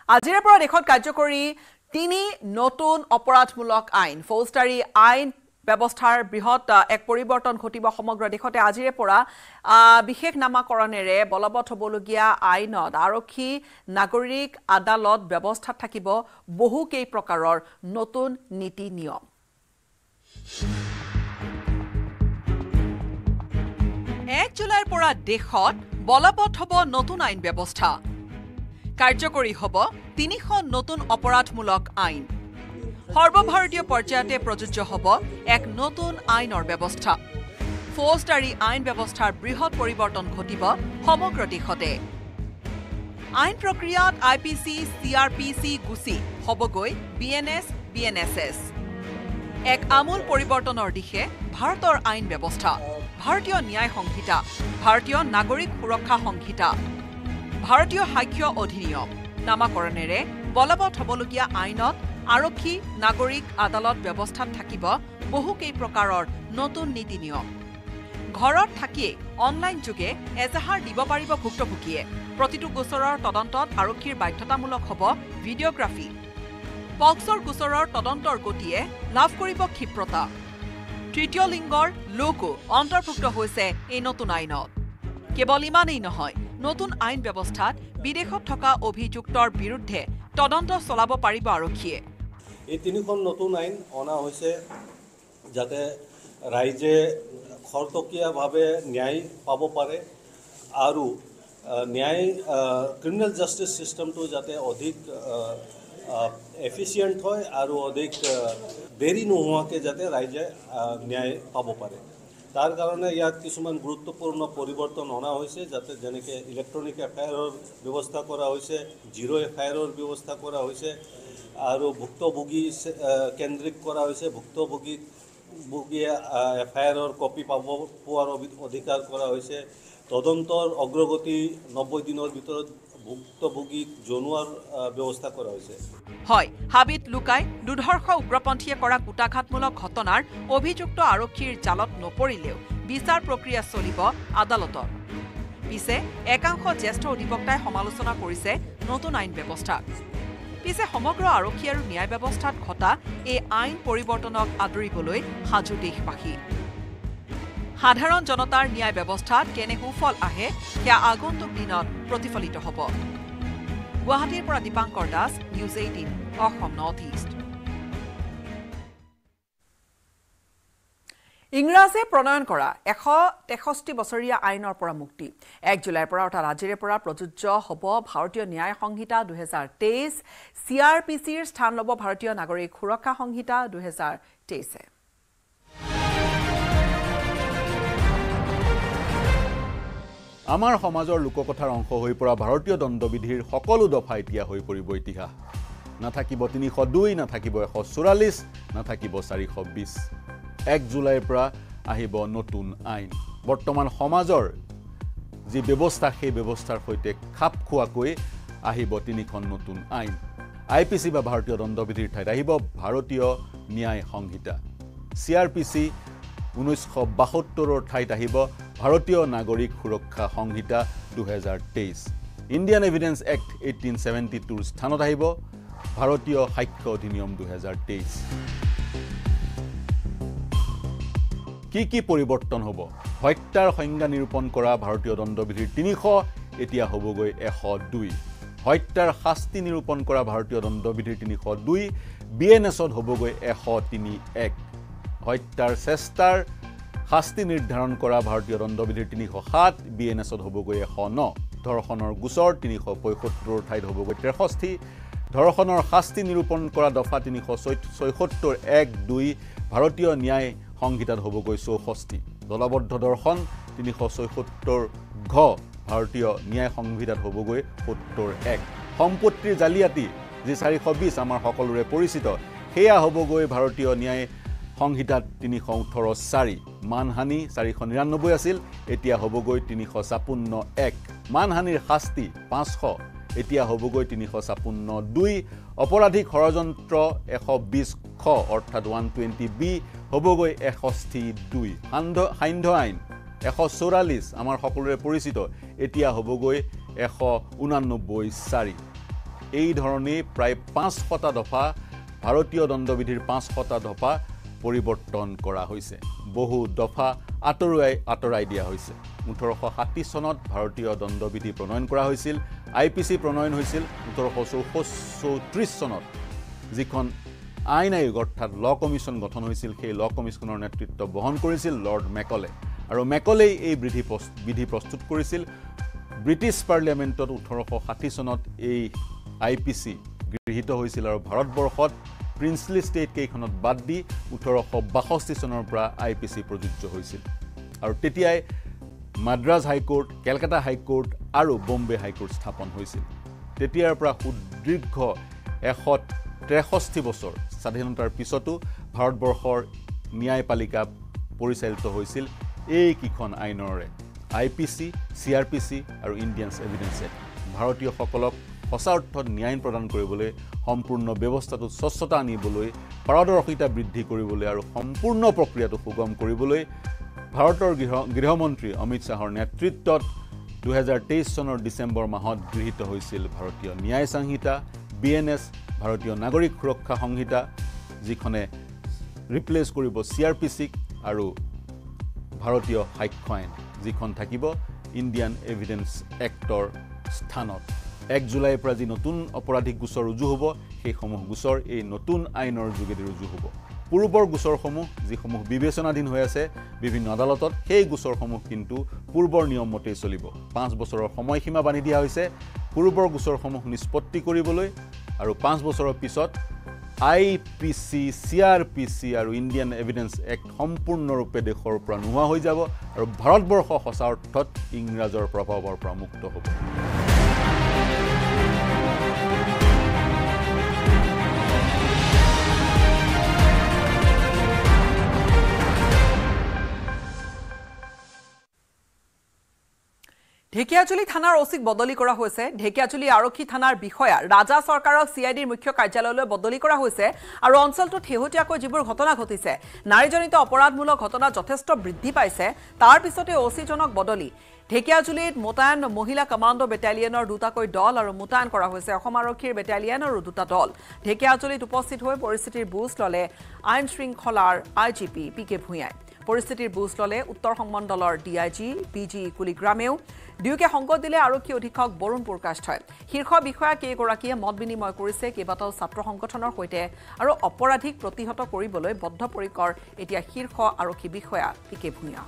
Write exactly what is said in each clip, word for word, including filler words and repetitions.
আজিৰে পৰা দেশত কাৰ্যকৰী তিনি নতুন অপৰাধমূলক আইন ফৌজদাৰী আইন ব্যৱস্থাৰ বৃহৎ এক পৰিৱৰ্তন ঘটিব সমগ্ৰ দেশতে আজিৰে পৰা বিশেষ নামাকৰণেৰে বলবৎ হ'বলগীয়া আইনত আৰক্ষী নাগৰিক আদালত ব্যৱস্থাত থাকিব বহু কেই প্ৰকাৰৰ নতুন নীতি নিয়ম এক জুলাইৰ পৰা দেশত বলবৎ হ'ব নতুন আইন ব্যৱস্থা কাৰ্যকৰী হ'ব তিনিখন নতুন অপৰাধমূলক আইন সৰ্বভাৰতীয় পৰ্যায়তে প্ৰযোজ্য হ'ব এক নতুন আইনৰ ব্যৱস্থা ফৌজদাৰী আইন ব্যৱস্থাৰ বৃহৎ পৰিৱৰ্তন ঘটিব সমগ্ৰ দেশতে আইন প্ৰক্ৰিয়াত I P C C R P C গুচি হ'বগৈ B N S B N S S এক আমূল পৰিৱৰ্তনৰ দিশে ভাৰতৰ আইন ব্যৱস্থা ভাৰতীয় ন্যায় সংহিতা ভাৰতীয় নাগৰিক সুৰক্ষা সংহিতা ভাৰতীয় সাক্ষ্য অধিনিয়ম নামাকৰণেৰে বলবৎ হ'বলগীয়া আইনত আৰক্ষী নাগৰিক আদালত ব্যৱস্থাত থাকিব বহু কেই প্ৰকাৰৰ নতুন নীতি নিয়ম ঘৰত থাকিয়ে অনলাইন যোগে এজাহাৰ দিব পাৰিব ভুক্তভোগীয়ে প্ৰতিটো গোচৰৰ তদন্তত আৰক্ষীৰ বাধ্যতামূলক হ'ব ভিডিঅ'গ্ৰাফী পক্সৰ গোচৰৰ তদন্তৰ গতিয়ে লাভ কৰিব ক্ষিপ্ৰতা তৃতীয় লিংগৰ লোকো অন্তৰ্ভুক্ত হৈছে এই নতুন আইনত কেৱল ইমানেই নহয় নতুন আইন ব্যৱস্থাত বিদেশত থকা অভিযুক্তৰ বিৰুদ্ধে তদন্ত চলাব পাৰিব আৰক্ষীয়ে এই তিনিখন নতুন আইন অনা হৈছে যাতে ৰাইজে খৰতকীয়াভাৱে ন্যায় পাব পাৰে আৰু ন্যায় ক্ৰিমিনেল জাষ্টিচ চিষ্টেমটো যাতে অধিক এফিচিয়েণ্ট হয় আৰু অধিক দেৰি নোহোৱাকৈ যাতে ৰাইজে ন্যায় পাব পাৰে তাৰ কাৰণে ইয়াত কিছুমান গুৰুত্বপূৰ্ণ পৰিৱৰ্তন অনা হৈছে যাতে যেনেকৈ ইলেক্ট্ৰনিক এফ আই আৰৰ ব্যৱস্থা কৰা হৈছে জিৰ' এফ আই আৰৰ ব্যৱস্থা কৰা হৈছে আৰু ভুক্তভোগী কেন্দ্ৰিক কৰা হৈছে ভুক্তভোগী ভোগীয়ে এফ আই আৰৰ কপি পাব পোৱাৰ অধিকাৰ কৰা হৈছে তদন্তৰ অগ্ৰগতি নব্বৈ দিনৰ ভিতৰত ভুক্তভোগীক জনোৱাৰ ব্যৱস্থা কৰা হৈছে হয় হাবিত লুকাই দুৰ্ধৰ্ষ উগ্ৰপন্থীয়ে কৰা কুটাঘাতমূলক ঘটনাৰ অভিযুক্ত আৰক্ষীৰ জালত নপৰিলেও বিচাৰ প্ৰক্ৰিয়া চলিব আদালতত পিছে একাংশ জ্যেষ্ঠ অধিবক্তাই সমালোচনা কৰিছে নতুন আইন ব্যৱস্থা পিছে সমগ্ৰ আৰক্ষী আৰু ন্যায় ব্যৱস্থাত ঘটা এই আইন পৰিৱৰ্তনক আদৰিবলৈ সাজু দেশবাসী সাধাৰণ জনতাৰ ন্যায় ব্যৱস্থাত কেনে সুফল আহে সেয়া আগন্তুক দিনত প্ৰতিফলিত হ'ব গুৱাহাটীৰ পৰা Dipankar Das news eighteen Assam north east ইংৰাজে প্ৰণয়ন কৰা এশ তেষষ্ঠি বছৰীয়া আইনৰ পৰা মুক্তি এক জুলাইৰ পৰা অৰ্থাৎ আজিৰে পৰা প্ৰযোজ্য হ'ব ভাৰতীয় ন্যায় সংহিতা দুহেজাৰ তেইছ চি আৰ পি চিৰ স্থান ল'ব ভাৰতীয় নাগৰিক সুৰক্ষা সংহিতা দুহেজাৰ তেইছে আমাৰ সমাজৰ লোককথাৰ অংশ হৈ পৰা ভাৰতীয় দণ্ডবিধিৰ সকলো দফা এতিয়া হৈ পৰিব ইতিহাস নাথাকিব তিনিশ দুই নাথাকিব এশ চৌৰাল্লিছ নাথাকিব চাৰিশ বিছ এক জুলাইৰ পৰা আহিব নতুন আইন বৰ্তমান সমাজৰ যি ব্যৱস্থা সেই ব্যৱস্থাৰ সৈতে খাপ খোৱাকৈ আহিব তিনিখন নতুন আইন আই পি চি বা ভাৰতীয় দণ্ডবিধিৰ ঠাইত আহিব ভাৰতীয় ন্যায় সংহিতা চি আৰ পি চি ঊনৈছশ বাসত্তৰৰ ঠাইত আহিব ভাৰতীয় নাগৰিক সুৰক্ষা সংহিতা দুহেজাৰ তেইছ Indian evidence act eighteen seventy টুৰ স্থানত আহিব ভাৰতীয় সাক্ষ্য অধিনিয়ম দুহেজাৰ তেইছ কি কি পৰিৱৰ্তন হ'ব হত্যাৰ সংজ্ঞা নিৰূপণ কৰা ভাৰতীয় দণ্ডবিধিৰ তিনিশ এতিয়া হ'বগৈ এশ দুই হত্যাৰ শাস্তি নিৰূপণ কৰা ভাৰতীয় দণ্ডবিধিৰ তিনিশ দুই বি এন এছত হ'বগৈ এশ তিনি এক হত্যাৰ চেষ্টাৰ শাস্তি নিৰ্ধাৰণ কৰা ভাৰতীয় দণ্ডবিধিৰ তিনিশ সাত বি এন এছত হ'বগৈ এশ ন ধৰ্ষণৰ গোচৰ তিনিশ পঁয়সত্তৰৰ ঠাইত হ'বগৈ তেষষ্ঠি ধৰ্ষণৰ শাস্তি নিৰূপণ কৰা দফা তিনিশ ছয়সত্তৰ এক দুই ভাৰতীয় ন্যায় সংহিতাত হ'বগৈ চৌষষ্ঠি দলবদ্ধ দৰ্শন তিনিশ ছয়সত্তৰ ঘ ভাৰতীয় ন্যায় সংহিতাত হ'বগৈ সত্তৰ এক সম্পত্তিৰ জালিয়াতি যি চাৰিশ বিছ আমাৰ সকলোৰে পৰিচিত সেয়া হ'বগৈ ভাৰতীয় ন্যায় সংহিতাত তিনিশ ওঠৰ চাৰি মানহানি চাৰিশ নিৰান্নব্বৈ আছিল এতিয়া হ'বগৈ তিনিশ ছাপন্ন এক মানহানিৰ শাস্তি পাঁচশ এতিয়া হ'বগৈ তিনিশ ছাপন্ন দুই অপৰাধিক ষড়যন্ত্ৰ এশ বিছ খ অৰ্থাৎ ওৱান টুৱেণ্টি বি হ'বগৈ এষষ্ঠি দুই সান্ধ্য আইন এশ চৌৰাল্লিছ আমাৰ সকলোৰে পৰিচিত এতিয়া হ'বগৈ এশ ঊনানব্বৈ চাৰি এই ধৰণেই প্ৰায় পাঁচশটা দফা ভাৰতীয় দণ্ডবিধিৰ পাঁচশটা দফা পৰিৱৰ্তন কৰা হৈছে বহু দফা আঁতৰাই আঁতৰাই দিয়া হৈছে ওঠৰশ ষাঠি চনত ভাৰতীয় দণ্ডবিধি প্ৰণয়ন কৰা হৈছিল আই পি চি প্ৰণয়ন হৈছিল ওঠৰশ চৌত্ৰিছ চনত যিখন আইন আয়োগ অৰ্থাৎ ল কমিশ্যন গঠন হৈছিল সেই ল কমিশ্যনৰ নেতৃত্ব বহন কৰিছিল লৰ্ড মেকলে আৰু মেকলেই এই বিধি বিধি প্ৰস্তুত কৰিছিল ব্ৰিটিছ পাৰ্লিয়ামেণ্টত ওঠৰশ ষাঠি চনত এই আই পি চি গৃহীত হৈছিল আৰু ভাৰতবৰ্ষত প্ৰিন্সলি ষ্টেট কেইখনত বাদ দি ওঠৰশ বাষষ্ঠি চনৰ পৰা আই পি চি প্ৰযোজ্য হৈছিল আৰু তেতিয়াই মাদ্ৰাজ হাইকোৰ্ট কেলকাতা হাইকোৰ্ট আৰু বম্বে হাইকোৰ্ট স্থাপন হৈছিল তেতিয়াৰ পৰা সুদীৰ্ঘ এশ তেষষ্ঠি বছৰ স্বাধীনতাৰ পিছতো ভাৰতবৰ্ষৰ ন্যায়পালিকা পৰিচালিত হৈছিল এই কিখন আইনৰে I P C C R P C আৰু ইণ্ডিয়ান এভিডেন্স এক্ট ভাৰতীয়সকলক সঁচা অৰ্থত ন্যায় প্ৰদান কৰিবলৈ সম্পূৰ্ণ ব্যৱস্থাটো স্বচ্ছতা আনিবলৈ পাৰদৰ্শিতা বৃদ্ধি কৰিবলৈ আৰু সম্পূৰ্ণ প্ৰক্ৰিয়াটো সুগম কৰিবলৈ ভাৰতৰ গৃহ গৃহমন্ত্ৰী অমিত শ্বাহৰ নেতৃত্বত দুহেজাৰ তেইছ চনৰ ডিচেম্বৰ মাহত গৃহীত হৈছিল ভাৰতীয় ন্যায় সংহিতা বি এন এছ ভাৰতীয় নাগৰিক সুৰক্ষা সংহিতা যিখনে ৰিপ্লেচ কৰিব চি আৰ পি চিক আৰু ভাৰতীয় সাক্ষ্য আইন যিখন থাকিব ইণ্ডিয়ান এভিডেন্স এক্টৰ স্থানত এক জুলাইৰ পৰা যি নতুন অপৰাধিক গোচৰ ৰুজু হ'ব সেইসমূহ গোচৰ এই নতুন আইনৰ যোগেদি ৰুজু হ'ব পূৰ্বৰ গোচৰসমূহ যিসমূহ বিবেচনাধীন হৈ আছে বিভিন্ন আদালতত সেই গোচৰসমূহ কিন্তু পূৰ্বৰ নিয়ম মতেই চলিব পাঁচ বছৰৰ সময়সীমা বান্ধি দিয়া হৈছে পূৰ্বৰ গোচৰসমূহ নিষ্পত্তি কৰিবলৈ আৰু পাঁচ বছৰৰ পিছত I P C C R P C আৰু ইণ্ডিয়ান এভিডেন্স এক্ট সম্পূৰ্ণৰূপে দেশৰ পৰা নোহোৱা হৈ যাব আৰু ভাৰতবৰ্ষ সঁচা অৰ্থত ইংৰাজৰ প্ৰভাৱৰ পৰা মুক্ত হ'ব ঢেকিয়াজুলি থানাৰ অচিক বদলি কৰা হৈছে ঢেকিয়াজুলি আৰক্ষী থানাৰ বিষয়া ৰাজা চৰকাৰক চি আই ডিৰ মুখ্য কাৰ্যালয়লৈ বদলি কৰা হৈছে আৰু অঞ্চলটোত শেহতীয়াকৈ যিবোৰ ঘটনা ঘটিছে নাৰীজনিত অপৰাধমূলক ঘটনা যথেষ্ট বৃদ্ধি পাইছে তাৰ পিছতে অচিজনক বদলি ঢেকিয়াজুলিত মোতায়ন মহিলা কমাণ্ডো বেটালিয়নৰ দুটাকৈ দল আৰু মোতায়ন কৰা হৈছে অসম আৰক্ষীৰ বেটালিয়নৰ দুটা দল ঢেকিয়াজুলিত উপস্থিত হৈ পৰিস্থিতিৰ বুজ ললে আইন শৃংখলাৰ I G P P K ভূঞাই পৰিস্থিতিৰ বুজ ললে উত্তৰ সংমণ্ডলৰ D I G P G কুলিগ্ৰামেও দুয়োকে সংগত দিলে আৰক্ষী অধীক্ষক বৰুণ পুৰকাষ্ঠই শীৰ্ষ বিষয়া কেইগৰাকীয়ে মত বিনিময় কৰিছে কেইবাটাও ছাত্ৰ সংগঠনৰ সৈতে আৰু অপৰাধীক প্ৰতিহত কৰিবলৈ বদ্ধপৰিকৰ এতিয়া শীৰ্ষ আৰক্ষী বিষয়া পি কে ভূঞা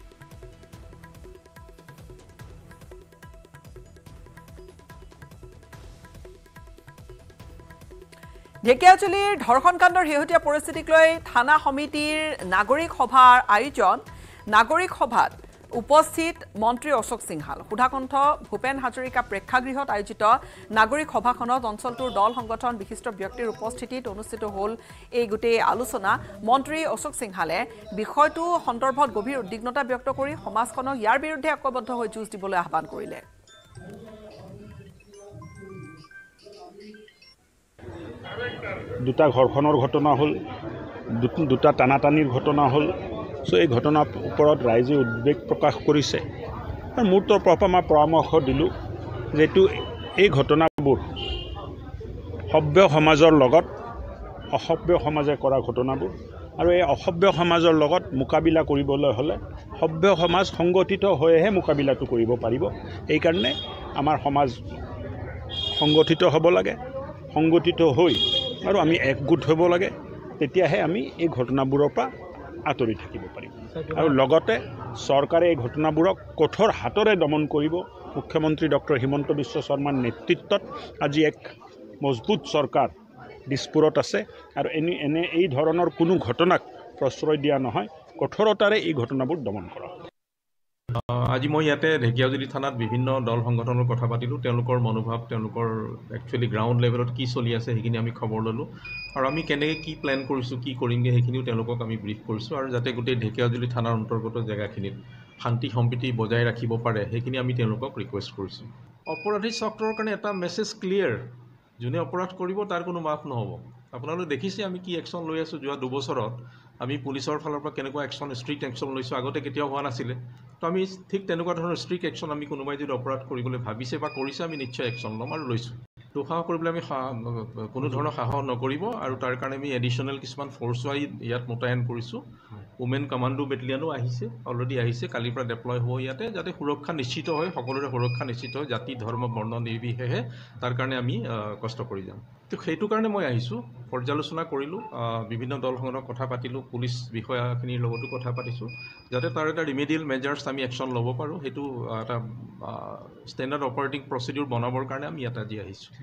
ঢেকিয়াজুলিৰ ধৰ্ষণকাণ্ডৰ শেহতীয়া পৰিস্থিতিক লৈ থানা সমিতিৰ নাগৰিক সভাৰ আয়োজন নাগৰিক সভাত উপস্থিত মন্ত্ৰী অশোক সিংহাল সুধাকণ্ঠ ভূপেন হাজৰিকা প্ৰেক্ষাগৃহত আয়োজিত নাগৰিক সভাখনত অঞ্চলটোৰ দল সংগঠন বিশিষ্ট ব্যক্তিৰ উপস্থিতিত অনুষ্ঠিত হ'ল এই গোটেই আলোচনা মন্ত্ৰী অশোক সিংহালে বিষয়টো সন্দৰ্ভত গভীৰ উদ্বিগ্নতা ব্যক্ত কৰি সমাজখনক ইয়াৰ বিৰুদ্ধে ঐক্যবদ্ধ হৈ যুঁজ দিবলৈ আহ্বান কৰিলে দুটা ঘৰখনৰ ঘটনা হ'ল দুটা টানাটানিৰ ঘটনা হ'ল সো এই ঘটনাৰ ওপৰত ৰাইজে উদ্বেগ প্ৰকাশ কৰিছে আৰু মোৰ তৰফৰ পৰা মই পৰামৰ্শ দিলোঁ যেটো এই ঘটনাবোৰ সভ্য সমাজৰ লগত অসভ্য সমাজে কৰা ঘটনাবোৰ আৰু এই অসভ্য সমাজৰ লগত মোকাবিলা কৰিবলৈ হ'লে সভ্য সমাজ সংগঠিত হৈহে মোকাবিলাটো কৰিব পাৰিব এই কাৰণে আমাৰ সমাজ সংগঠিত হ'ব লাগে সংগঠিত হৈ আৰু আমি একগোট হ'ব লাগে তেতিয়াহে আমি এই ঘটনাবোৰৰ পৰা আঁতৰি থাকিব পাৰিম আৰু লগতে চৰকাৰে এই ঘটনাবোৰক কঠোৰ হাতৰে দমন কৰিব মুখ্যমন্ত্ৰী ডক্টৰ হিমন্ত বিশ্ব শৰ্মাৰ নেতৃত্বত আজি এক মজবুত চৰকাৰ দিছপুৰত আছে আৰু এনে এনে এই ধৰণৰ কোনো ঘটনাক প্ৰশ্ৰয় দিয়া নহয় কঠোৰতাৰে এই ঘটনাবোৰ দমন কৰা আজি মই ইয়াতে ঢেকিয়াজুলি থানাত বিভিন্ন দল সংগঠনৰ কথা পাতিলোঁ তেওঁলোকৰ মনোভাৱ তেওঁলোকৰ একচুৱেলি গ্ৰাউণ্ড লেভেলত কি চলি আছে সেইখিনি আমি খবৰ ল'লোঁ আৰু আমি কেনেকৈ কি প্লেন কৰিছোঁ কি কৰিমগৈ সেইখিনিও তেওঁলোকক আমি ব্ৰিফ কৰিছোঁ আৰু যাতে গোটেই ঢেকিয়াজুলি থানাৰ অন্তৰ্গত জেগাখিনিত শান্তি সম্প্ৰীতি বজাই ৰাখিব পাৰে সেইখিনি আমি তেওঁলোকক ৰিকুৱেষ্ট কৰিছোঁ অপৰাধী চক্ৰৰ কাৰণে এটা মেছেজ ক্লিয়াৰ যোনে অপৰাধ কৰিব তাৰ কোনো মাফ নহ'ব আপোনালোকে দেখিছে আমি কি একশ্যন লৈ আছোঁ যোৱা দুবছৰত আমি পুলিচৰ ফালৰ পৰা কেনেকুৱা একশ্যন ষ্ট্ৰিক্ট একশ্যন লৈছোঁ আগতে কেতিয়াও হোৱা নাছিলে তো আমি ঠিক তেনেকুৱা ধৰণৰ ষ্ট্ৰিক্ট একশ্যন আমি কোনোবাই যদি অপৰাধ কৰিবলৈ ভাবিছে বা কৰিছে আমি নিশ্চয় একশ্যন ল'ম আৰু লৈছোঁ দুঃসাহস কৰিবলৈ আমি কোনো ধৰণৰ সাহস নকৰিব আৰু তাৰ কাৰণে আমি এডিশ্যনেল কিছুমান ফ'ৰ্চো ইয়াত মোতায়েন কৰিছোঁ উমেন কমাণ্ডো বেটেলিয়ানো আহিছে অলৰেডি আহিছে কালিৰ পৰা ডেপ্লয় হ'ব ইয়াতে যাতে সুৰক্ষা নিশ্চিত হয় সকলোৰে সুৰক্ষা নিশ্চিত হয় জাতি ধৰ্ম বৰ্ণ নিৰ্বিশেষে তাৰ কাৰণে আমি কষ্ট কৰি যাম তো সেইটো কাৰণে মই আহিছোঁ পৰ্যালোচনা কৰিলোঁ বিভিন্ন দল সংগঠনৰ কথা পাতিলোঁ পুলিচ বিষয়াখিনিৰ লগতো কথা পাতিছোঁ যাতে তাৰ এটা ৰিমেডিয়েল মেজাৰ্ছ আমি একশ্যন ল'ব পাৰোঁ সেইটো এটা ষ্টেণ্ডাৰ্ড অপাৰেটিং প্ৰচিডিউৰ বনাবৰ কাৰণে আমি ইয়াত আজি আহিছোঁ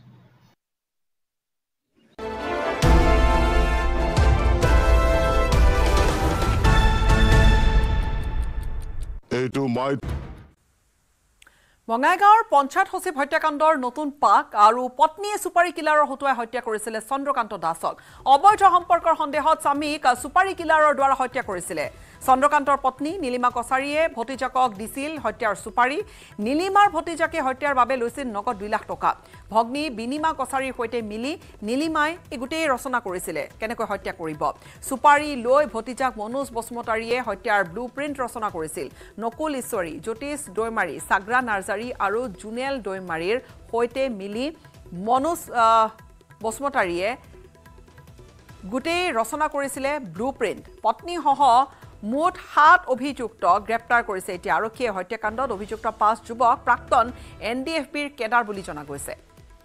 এইটো মই বঙাইগাঁৱৰ পঞ্চায়ত সচিব হত্যাকাণ্ডৰ নতুন পাক আৰু পত্নীয়ে সুপাৰী কিলাৰৰ হতুৱাই হত্যা কৰিছিলে চন্দ্ৰকান্ত দাসক অবৈধ সম্পৰ্কৰ সন্দেহত স্বামীক সুপাৰী কিলাৰৰ দ্বাৰা হত্যা কৰিছিলে চন্দ্ৰকান্তৰ পত্নী নীলিমা কছাৰীয়ে ভতিজাকক দিছিল হত্যাৰ সুপাৰী নীলিমাৰ ভতিজাকে হত্যাৰ বাবে লৈছিল নগদ দুই লাখ টকা ভগ্নী বিনিমা কছাৰীৰ সৈতে মিলি নীলিমাই এই গোটেই ৰচনা কৰিছিলে কেনেকৈ হত্যা কৰিব সুপাৰী লৈ ভতিজাক মনোজ বসুমতাৰীয়ে হত্যাৰ ব্লুপ্ৰিণ্ট ৰচনা কৰিছিল নকুল ঈশ্বৰী জ্যোতিষ দৈমাৰী সাগ্ৰা নাৰ্জাৰী আৰু জুনেল দৈমাৰীৰ সৈতে মিলি মনোজ বসুমতাৰীয়ে গোটেই ৰচনা কৰিছিলে ব্লুপ্ৰিণ্ট পত্নীসহ মুঠ সাত অভিযুক্ত গ্ৰেপ্তাৰ কৰিছে এতিয়া আৰক্ষীয়ে হত্যাকাণ্ডত অভিযুক্ত পাঁচ যুৱক প্ৰাক্তন এন ডি এফ বিৰ কেডাৰ বুলি জনা গৈছে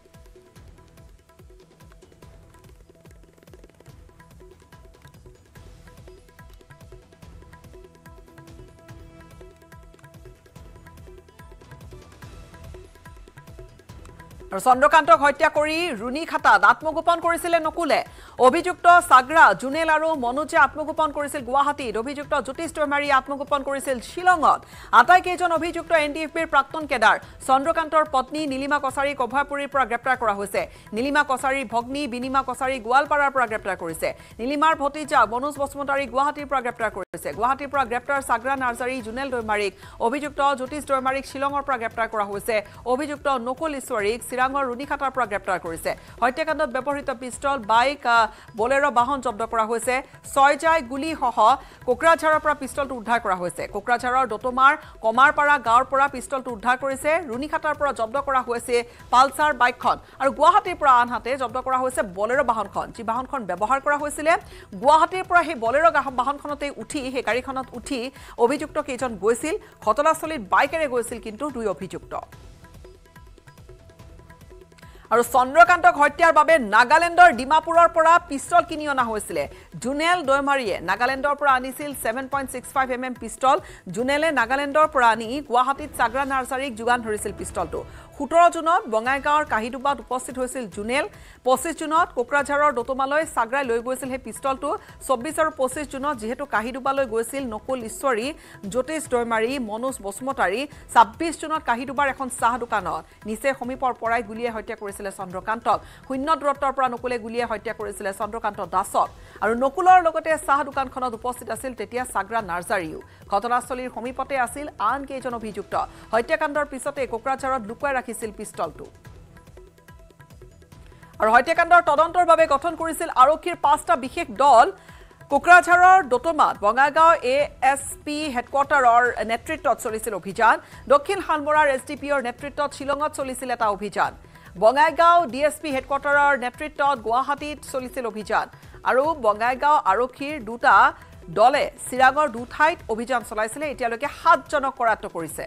আৰু চন্দ্ৰকান্তক হত্যা কৰি ৰুণী খাতাত আত্মগোপন কৰিছিলে নকুলে অভিযুক্ত সাগ্ৰা জুনেল আৰু মনোজে আত্মগোপন কৰিছিল গুৱাহাটীত অভিযুক্ত জ্যোতিষ দৈমাৰী আত্মগোপন কৰিছিল শিলঙত আটাইকেইজন অভিযুক্ত এন ডি এফ বিৰ প্ৰাক্তন কেডাৰ চন্দ্ৰকান্তৰ পত্নী নীলিমা কছাৰী কভাৰপুৰীৰ পৰা গ্ৰেপ্তাৰ কৰা হৈছে নীলিমা কছাৰীৰ ভগ্নী বিনিমা কছাৰী গোৱালপাৰাৰ পৰা গ্ৰেপ্তাৰ কৰিছে নীলিমাৰ ভতিজা মনোজ বসুমতাৰী গুৱাহাটীৰ পৰা গ্ৰেপ্তাৰ কৰিছে গুৱাহাটীৰ পৰা গ্ৰেপ্তাৰ সাগ্ৰা নাৰ্জাৰী জুনেল দৈমাৰীক অভিযুক্ত জ্যোতিষ দৈমাৰীক শিলঙৰ পৰা গ্ৰেপ্তাৰ কৰা হৈছে অভিযুক্ত নকুল ঈশ্বৰীক চিৰাঙৰ ৰুণীখাটাৰ পৰা গ্ৰেপ্তাৰ কৰিছে হত্যাকাণ্ডত ব্যৱহৃত পিষ্টল বাইক বলেৰো বাহন জব্দ কৰা হৈছে ছয়জাই গুলি সহ কোকৰাঝাৰৰ পৰা পিষ্টলটো উদ্ধাৰ কৰা হৈছে কোকৰাঝাৰৰ দতমাৰ কমাৰপাৰা গাঁৱৰ পৰা পিষ্টলটো উদ্ধাৰ কৰিছে ৰুণীখাটাৰ পৰা জব্দ কৰা হৈছে পালসাৰ বাইকখন আৰু গুৱাহাটীৰ পৰা আনহাতে জব্দ কৰা হৈছে বলেৰো বাহনখন যি বাহনখন ব্যৱহাৰ কৰা হৈছিলে গুৱাহাটীৰ পৰা সেই বলেৰো বাহনখনতে উঠি সেই গাড়ীখনত উঠি অভিযুক্ত কেইজন গৈছিল ঘটনাস্থলীত বাইকেৰে গৈছিল কিন্তু দুই অভিযুক্ত আৰু চন্দ্ৰকান্তক হত্যাৰ বাবে নাগালেণ্ডৰ ডিমাপুৰৰ পৰা পিষ্টল কিনি অনা হৈছিল জুনেল দৈমাৰীয়ে নাগালেণ্ডৰ পৰা আনিছিল seven point six five mm pistol জুনেলে নাগালেণ্ডৰ পৰা আনি গুৱাহাটীত সাগ্ৰা নাৰ্জাৰীক যোগান ধৰিছিল পিষ্টলটো সোতৰ জুনত বঙাইগাঁৱৰ কাহিদুবাত উপস্থিত হৈছিল জুনেল পঁচিছ জুনত কোকৰাঝাৰৰ দতমালৈ সাগ্ৰাই লৈ গৈছিল সেই পিষ্টলটো চৌব্বিছ আৰু পঁচিছ জুনত যেহেতু কাহিদুবালৈ গৈছিল নকুল ঈশ্বৰী জ্যোতিষ দৈমাৰী মনোজ বসুমতাৰী ছাব্বিছ জুনত কাহিদুবাৰ এখন চাহ দোকানত নিচে সমীপৰ পৰাই গুলিয়ে হত্যা কৰিছিল চন্দ্ৰকান্তক শূন্য দূৰত্বৰ পৰা নকুলে গুলিয়ে হত্যা কৰিছিল চন্দ্ৰকান্ত দাসক আৰু নকুলৰ লগতে চাহ দোকানখনত উপস্থিত আছিল তেতিয়া সাগ্ৰা নাৰ্জাৰীও ঘটনাস্থলীৰ সমীপতে আছিল আন কেইজন অভিযুক্ত হত্যাকাণ্ডৰ পিছতে কোকৰাঝাৰত লুকুৱাই ৰাখিছিল পিষ্টলটো আৰু হত্যাকাণ্ডৰ তদন্তৰ বাবে গঠন কৰিছিল আৰক্ষীৰ পাঁচটা বিশেষ দল কোকৰাঝাৰৰ দতমাত বঙাইগাঁও এ এছ পি হেডকোৱাৰ্টাৰৰ নেতৃত্বত চলিছিল অভিযান দক্ষিণ হালমৰাৰ এছ ডি পিৰ নেতৃত্বত শিলঙত চলিছিল এটা অভিযান বঙাইগাঁও ডি এছ পি হেডকোৱাৰ্টাৰৰ নেতৃত্বত গুৱাহাটীত চলিছিল অভিযান আৰু বঙাইগাঁও আৰক্ষীৰ দুটা দলে চিৰাঙৰ দুঠাইত অভিযান চলাইছিলে এতিয়ালৈকে সাতজনক কৰায়ত্ব কৰিছে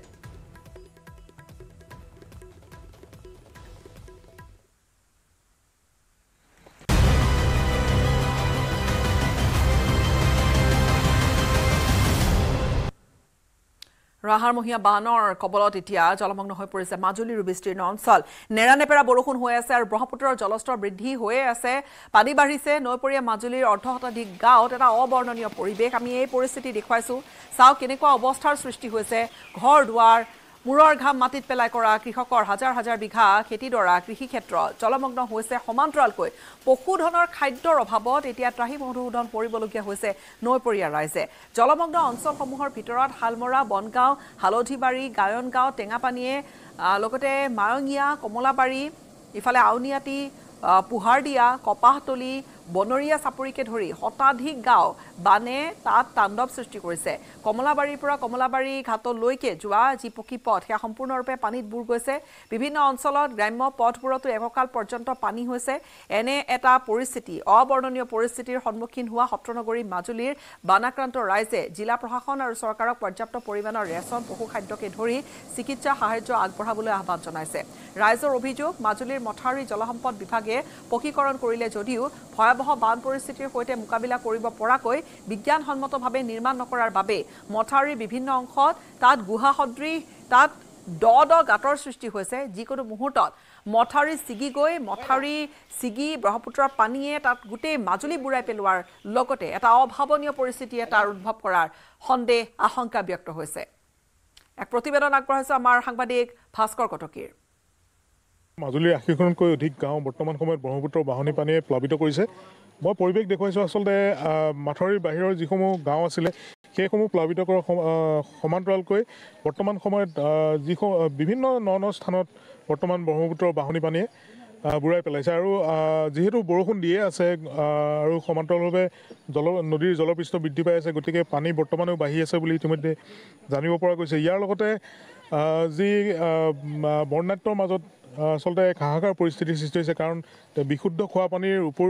ৰাহাৰমহীয়া বানৰ কবলত এতিয়া জলমগ্ন হৈ পৰিছে মাজুলীৰ বিস্তীৰ্ণ অঞ্চল নেৰানেপেৰা বৰষুণ হৈ আছে আৰু ব্ৰহ্মপুত্ৰৰ জলস্তৰ বৃদ্ধি হৈয়ে আছে পানী বাঢ়িছে নৈপৰীয়া মাজুলীৰ অৰ্ধ শতাধিক গাঁৱত এটা অবৰ্ণনীয় পৰিৱেশ আমি এই পৰিস্থিতি দেখুৱাইছো চাও কেনেকুৱা অৱস্থাৰ সৃষ্টি হৈছে ঘৰ দুৱাৰ মূৰৰ ঘাম মাটিত পেলাই কৰা কৃষকৰ হাজাৰ হাজাৰ বিঘা খেতিডৰা কৃষি ক্ষেত্ৰ জলমগ্ন হৈছে সমান্তৰালকৈ পশুধনৰ খাদ্যৰ অভাৱত এতিয়া ত্ৰাহি মধুসূদন পৰিবলগীয়া হৈছে নৈপৰীয়া ৰাইজে জলমগ্ন অঞ্চলসমূহৰ ভিতৰত হালমৰা বনগাঁও হালধিবাৰী গায়নগাঁও টেঙাপানীয়ে লগতে মায়ঙীয়া কমলাবাৰী ইফালে আউনিয়াটি পুহাৰদিয়া কপাহতলি বনৰীয়া চাপৰিকে ধৰি শতাধিক গাঁও বানে তাত তাণ্ডৱ সৃষ্টি কৰিছে কমলাবাৰীৰ পৰা কমলাবাৰী ঘাটলৈকে যোৱা যি পকী পথ সেয়া সম্পূৰ্ণৰূপে পানীত বুৰ গৈছে বিভিন্ন অঞ্চলত গ্ৰাম্য পথবোৰতো এককাল পৰ্যন্ত পানী হৈছে এনে এটা পৰিস্থিতি অবৰ্ণনীয় পৰিস্থিতিৰ সন্মুখীন হোৱা সত্ৰনগৰী মাজুলীৰ বানাক্ৰান্ত ৰাইজে জিলা প্ৰশাসন আৰু চৰকাৰক পৰ্যাপ্ত পৰিমাণৰ ৰেচন পশু খাদ্যকে ধৰি চিকিৎসা সাহায্য আগবঢ়াবলৈ আহ্বান জনাইছে ৰাইজৰ অভিযোগ মাজুলীৰ মথাউৰি জলসম্পদ বিভাগে পকীকৰণ কৰিলে যদিও ভয়াবহ বান পৰিস্থিতিৰ সৈতে মোকাবিলা কৰিব পৰাকৈ বিজ্ঞানসন্মতভাৱে নিৰ্মাণ নকৰাৰ বাবে মথাউৰিৰ বিভিন্ন অংশত তাত গুহা সদৃশ তাত দ দ গাঁতৰ সৃষ্টি হৈছে যিকোনো মুহূৰ্তত মথাউৰি ছিগি গৈ মথাউৰি ছিগি ব্ৰহ্মপুত্ৰৰ পানীয়ে তাত গোটেই মাজুলী বুৰাই পেলোৱাৰ লগতে এটা অভাৱনীয় পৰিস্থিতি এটাৰ উদ্ভৱ কৰাৰ সন্দেহ আশংকা ব্যক্ত হৈছে এক প্ৰতিবেদন আগবঢ়াইছে আমাৰ সাংবাদিক ভাস্কৰ কটকীৰ মাজুলীৰ আশীখনতকৈ অধিক গাঁও বৰ্তমান সময়ত ব্ৰহ্মপুত্ৰৰ বাঢ়নী পানীয়ে প্লাবিত কৰিছে মই পৰিৱেশ দেখুৱাইছোঁ আচলতে মাথাউৰিৰ বাহিৰৰ যিসমূহ গাঁও আছিলে সেইসমূহ প্লাবিত কৰাৰ সমান্তৰালকৈ বৰ্তমান সময়ত যিসমূহ বিভিন্ন ন ন স্থানত বৰ্তমান ব্ৰহ্মপুত্ৰৰ বাঢ়নী পানীয়ে বুৰাই পেলাইছে আৰু যিহেতু বৰষুণ দিয়ে আছে আৰু সমান্তৰালভাৱে জল নদীৰ জলপৃষ্ঠ বৃদ্ধি পাই আছে গতিকে পানী বৰ্তমানেও বাঢ়ি আছে বুলি ইতিমধ্যে জানিব পৰা গৈছে ইয়াৰ লগতে যি বৰ্ণাঢ্যৰ মাজত আচলতে এক হাহাকাৰ পৰিস্থিতিৰ সৃষ্টি হৈছে কাৰণ বিশুদ্ধ খোৱা পানীৰ ওপৰ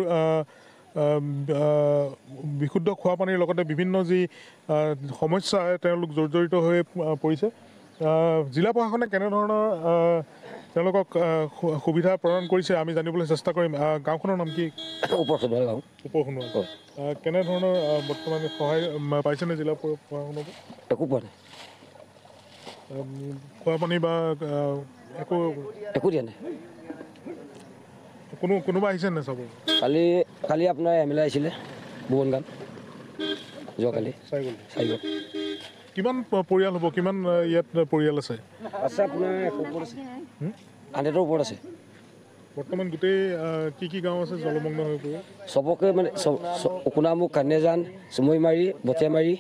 বিশুদ্ধ খোৱা পানীৰ লগতে বিভিন্ন যি সমস্যা তেওঁলোক জৰ্জৰিত হৈ পৰিছে জিলা প্ৰশাসনে কেনেধৰণৰ তেওঁলোকক সুবিধা প্ৰদান কৰিছে আমি জানিবলৈ চেষ্টা কৰিম গাঁওখনৰ নাম কি ওপৰ সোণোৱাল গাঁও ওপৰ সোণোৱাল কেনেধৰণৰ বৰ্তমান সহায় পাইছেনে জিলা প্ৰশাসনৰ একো পোৱা নাই খোৱা পানী বা একো একো দিয়া নাই কোনো কোনোবা আহিছে নে চাব কালি কালি আপোনাৰ এম এল এ আহিছিলে ভুৱন গান যোৱাকালি চাই গ'ল চাই গ'ল কিমান পৰিয়াল হ'ব কিমান ইয়াত পৰিয়াল আছে আছে আপোনাৰ এশ ওপৰত আছে হাণ্ড্ৰেডৰ ওপৰত আছে বৰ্তমান গোটেই কি কি গাঁও আছে জলমগ্ন হৈ পৰে চবকে মানে অকোনামুখ কান্যজান চুমৈমাৰী বটিয়ামাৰী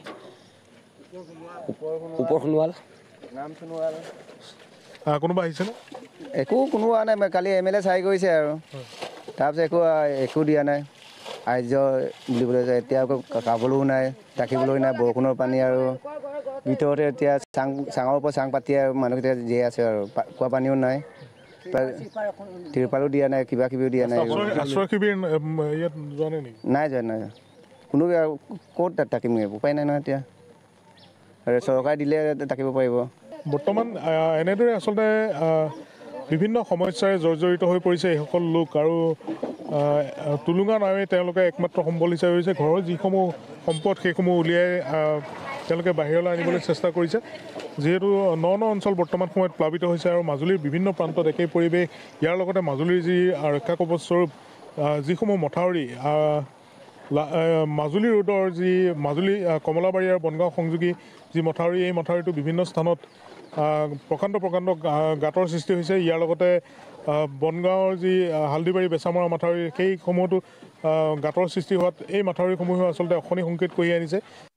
ওপৰ সোণোৱাল নাম সোণোৱাল কোনোবা আহিছেনে একো কোনো হোৱা নাই কালি এম এল এ চাই কৰিছে আৰু তাৰপিছত একো একো দিয়া নাই সাহাৰ্য বুলিবলৈ যায় এতিয়া আকৌ খাবলৈও নাই ৰাখিবলৈও নাই বৰষুণৰ পানী আৰু ভিতৰতে এতিয়া চাং চাঙৰ ওপৰত চাং পাতি আৰু মানুহকেইটা জীয়াই আছে আৰু খোৱা পানীও নাই তিৰপালো দিয়া নাই কিবা কিবিও দিয়া নাই আশ্ৰয় শিবিৰ ইয়াত যোৱা নাই নেকি নাই যোৱা নাই কোনো ক'ত থাকিম উপায় নাই নহয় এতিয়া চৰকাৰে দিলে থাকিব পাৰিব বৰ্তমান এনেদৰে আচলতে বিভিন্ন সমস্যাৰে জৰ্জৰিত হৈ পৰিছে এইসকল লোক আৰু টুলুঙা নাৱে তেওঁলোকে একমাত্ৰ সম্বল হিচাপে হৈছে ঘৰৰ যিসমূহ সম্পদ সেইসমূহ উলিয়াই তেওঁলোকে বাহিৰলৈ আনিবলৈ চেষ্টা কৰিছে যিহেতু ন ন অঞ্চল বৰ্তমান সময়ত প্লাবিত হৈছে আৰু মাজুলীৰ বিভিন্ন প্ৰান্তত একেই পৰিৱেশ ইয়াৰ লগতে মাজুলীৰ যি ৰক্ষা কৱচস্বৰূপ যিসমূহ মথাউৰি মাজুলী ৰোডৰ যি মাজুলী কমলাবাৰী আৰু বনগাঁও সংযোগী যি মথাউৰি এই মথাউৰিটো বিভিন্ন স্থানত প্ৰকাণ্ড প্ৰকাণ্ড গাঁতৰ সৃষ্টি হৈছে ইয়াৰ লগতে বনগাঁৱৰ যি হালদিবাৰী বেচামৰা মথাউৰি সেইসমূহতো গাঁতৰ সৃষ্টি হোৱাত এই মথাউৰিসমূহে আচলতে অশনি সংকেত কঢ়িয়াই আনিছে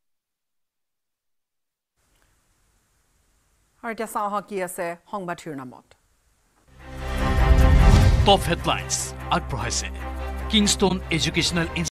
আৰু এতিয়া চাওঁ কি আছে সংবাদ শিৰোনামত টপ হেডলাইন্স আগবঢ়াইছে কিংষ্টন এডুকেশ্যনেল